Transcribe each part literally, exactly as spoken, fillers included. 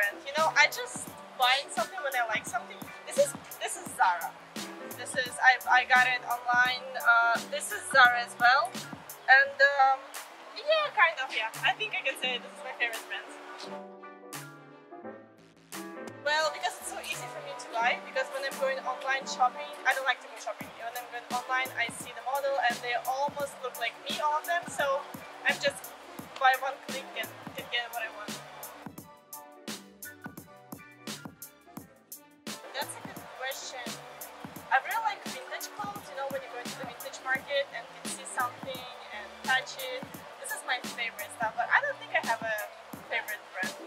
brand. You know, I just buy something when I like something. This is this is Zara. This is I I got it online. Uh, this is Zara as well, and um, yeah, kind of yeah. I think I can say this is my favorite brand. Well, because it's so easy for me to buy. Because when I'm going online shopping, I don't like to go shopping. When I'm going online, I see the model and they almost look like me, all of them. So I'm just by one click and can get what I want. That's a good question. I really like vintage clothes, you know, when you go into the vintage market and can see something and touch it. This is my favorite stuff, but I don't think I have a favorite brand.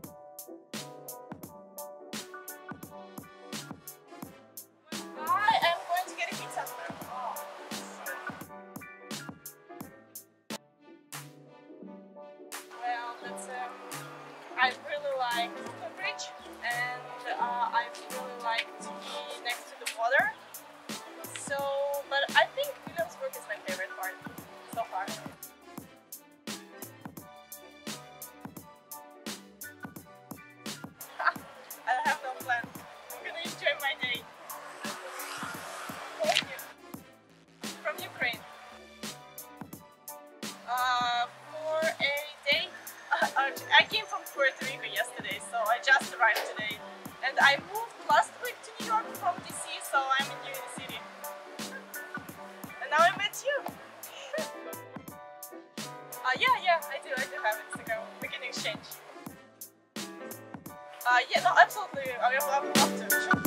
I am going to get a pizza. Oh. Well, that's um, I really like the bridge, and uh, I really like to be next to the water. So, but I think Williamsburg is my favorite part so far. I have no plan. I'm gonna enjoy my day. Thank you. From Ukraine. Uh, for a day. Uh, I came from Puerto Rico yesterday, so I just arrived today. And I moved last week to New York from D C, so I'm in New York City. And now I met you. uh, yeah, yeah, I do, I do have Instagram. We can exchange. Uh, yeah, no, absolutely. I would love to.